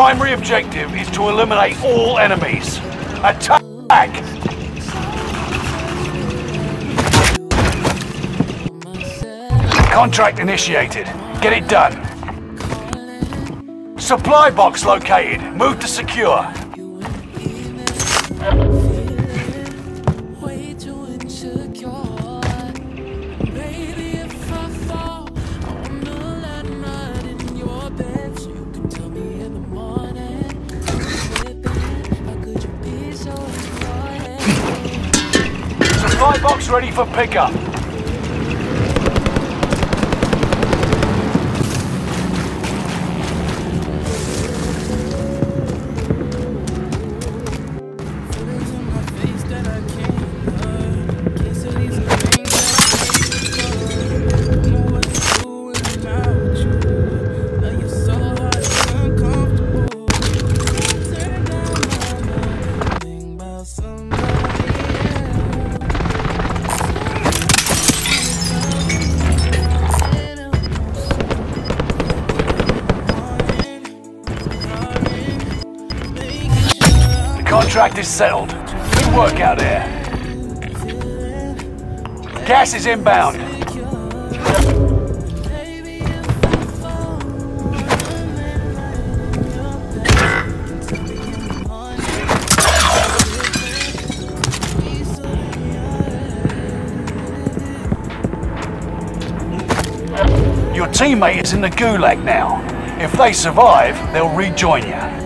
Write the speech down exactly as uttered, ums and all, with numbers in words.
primary objective is to eliminate all enemies. Attack! Contract initiated. Get it done. Supply box located. Move to secure. Supply box ready for pickup. Contract is settled. Good work out there. Gas is inbound. Your teammate is in the gulag now. If they survive, they'll rejoin you.